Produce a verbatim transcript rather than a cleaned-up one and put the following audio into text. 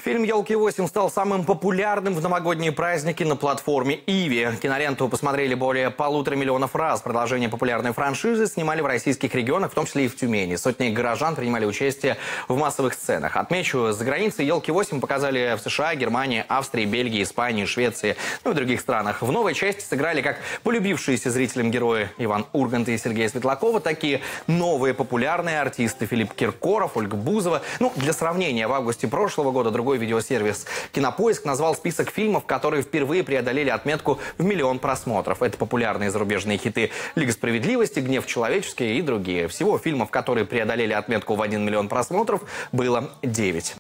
Фильм «Елки восемь» стал самым популярным в новогодние праздники на платформе Иви. Киноленту посмотрели более полутора миллионов раз. Продолжение популярной франшизы снимали в российских регионах, в том числе и в Тюмени. Сотни горожан принимали участие в массовых сценах. Отмечу, за границей «Елки восемь» показали в США, Германии, Австрии, Бельгии, Испании, Швеции, ну и других странах. В новой части сыграли как полюбившиеся зрителям герои Иван Ургант и Сергей Светлакова, так и новые популярные артисты Филипп Киркоров, Ольга Бузова. Ну, для сравнения, в августе прошлого года другой видеосервис «Кинопоиск» назвал список фильмов, которые впервые преодолели отметку в миллион просмотров. Это популярные зарубежные хиты «Лига справедливости», «Гнев человеческий» и другие. Всего фильмов, которые преодолели отметку в один миллион просмотров, было девять.